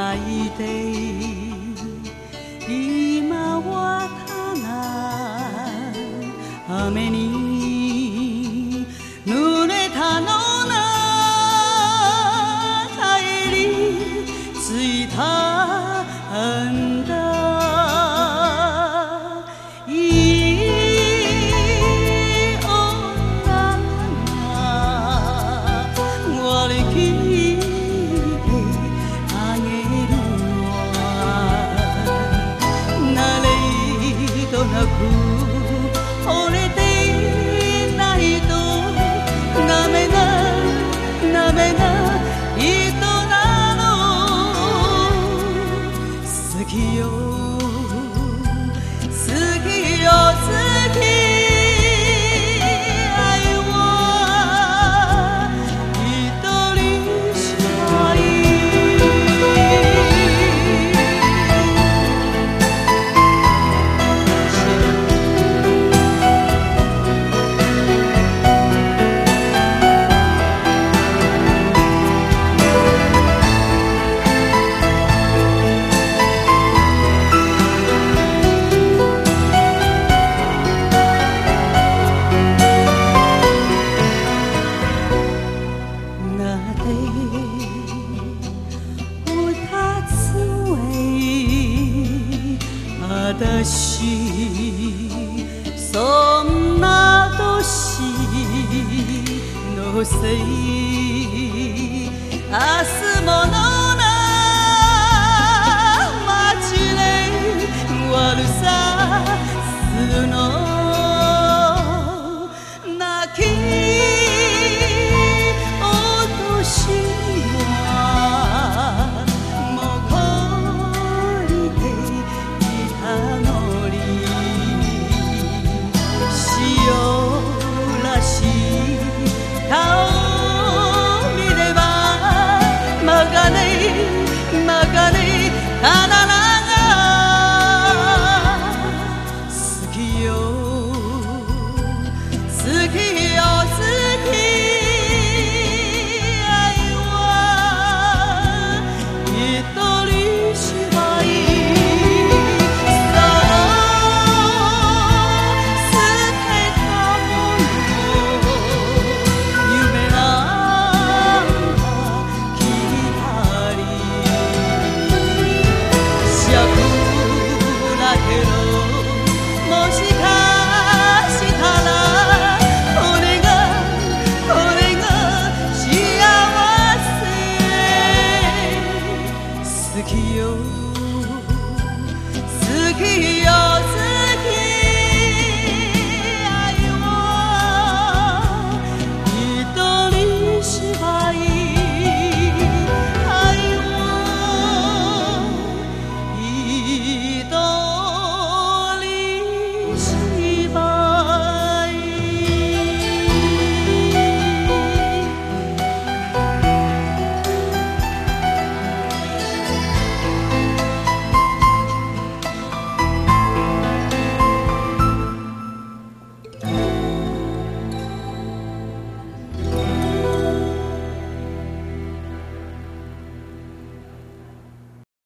泣いて今はただ雨に濡れたのな帰り着いたんだいい女が割り切ってあげるわ慣れとなく惚れてないとダメな人なの好きよ好きよ好き愛は一人しかい私そんな年のせい明日ものな街で悪さするの泣き落としはもう懲りていたのに塩らしい顔を見ればまがねただなが好きよ好きよ好き愛は一人しかい好きよ好き